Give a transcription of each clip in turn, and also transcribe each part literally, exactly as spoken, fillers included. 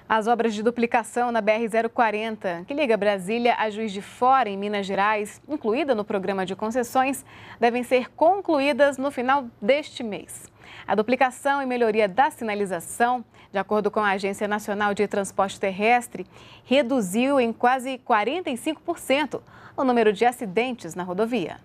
As obras de duplicação na B R zero quarenta, que liga Brasília a Juiz de Fora, em Minas Gerais, incluída no programa de concessões, devem ser concluídas no final deste mês. A duplicação e melhoria da sinalização, de acordo com a Agência Nacional de Transporte Terrestre, reduziu em quase quarenta e cinco por cento o número de acidentes na rodovia.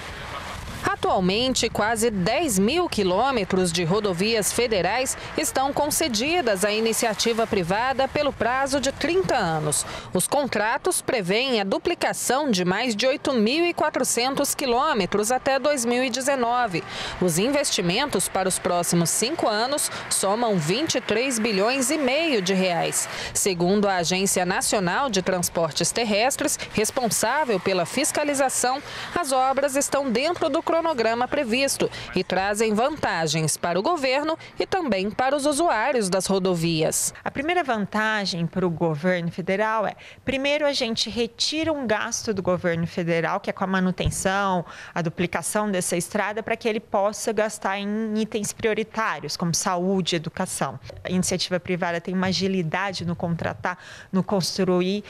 Atualmente, quase dez mil quilômetros de rodovias federais estão concedidas à iniciativa privada pelo prazo de trinta anos. Os contratos prevêem a duplicação de mais de oito mil e quatrocentos quilômetros até dois mil e dezenove. Os investimentos para os próximos cinco anos somam vinte e três bilhões e meio de reais. Segundo a Agência Nacional de Transportes Terrestres, responsável pela fiscalização, as obras estão dentro do cronograma previsto e trazem vantagens para o governo e também para os usuários das rodovias. A primeira vantagem para o governo federal é, primeiro, a gente retira um gasto do governo federal, que é com a manutenção, a duplicação dessa estrada, para que ele possa gastar em itens prioritários, como saúde e educação. A iniciativa privada tem uma agilidade no contratar, no construir,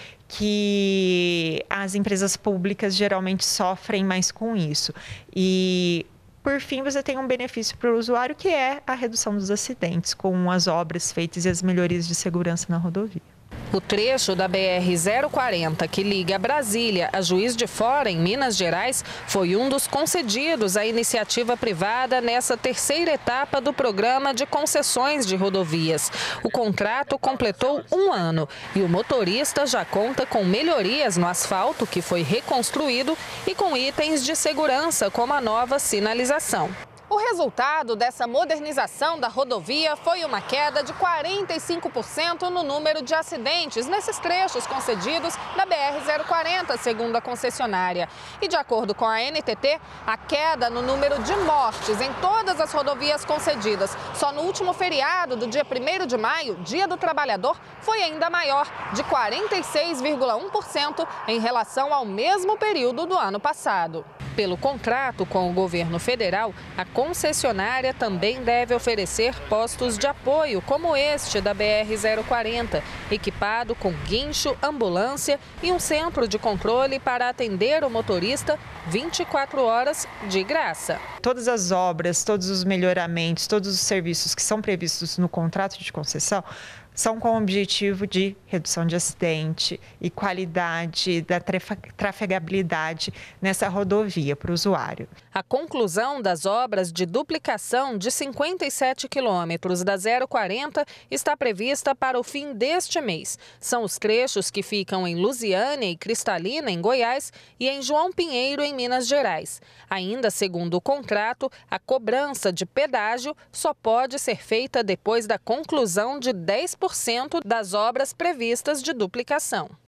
que as empresas públicas geralmente sofrem mais com isso. E, por fim, você tem um benefício para o usuário, que é a redução dos acidentes com as obras feitas e as melhorias de segurança na rodovia. O trecho da B R zero quarenta, que liga Brasília a Juiz de Fora, em Minas Gerais, foi um dos concedidos à iniciativa privada nessa terceira etapa do programa de concessões de rodovias. O contrato completou um ano e o motorista já conta com melhorias no asfalto, que foi reconstruído, e com itens de segurança, como a nova sinalização. O resultado dessa modernização da rodovia foi uma queda de quarenta e cinco por cento no número de acidentes nesses trechos concedidos da B R zero quarenta, segundo a concessionária. E de acordo com a N T T, a queda no número de mortes em todas as rodovias concedidas só no último feriado do dia primeiro de maio, Dia do Trabalhador, foi ainda maior, de quarenta e seis vírgula um por cento em relação ao mesmo período do ano passado. Pelo contrato com o governo federal, a concessionária também deve oferecer postos de apoio, como este da B R zero quarenta, equipado com guincho, ambulância e um centro de controle para atender o motorista vinte e quatro horas de graça. Todas as obras, todos os melhoramentos, todos os serviços que são previstos no contrato de concessão são com o objetivo de redução de acidente e qualidade da trafegabilidade nessa rodovia para o usuário. A conclusão das obras de duplicação de cinquenta e sete quilômetros da zero quarenta está prevista para o fim deste mês. São os trechos que ficam em Lusiânia e Cristalina, em Goiás, e em João Pinheiro, em Minas Gerais. Ainda segundo o contrato, a cobrança de pedágio só pode ser feita depois da conclusão de dez por cento das obras previstas de duplicação.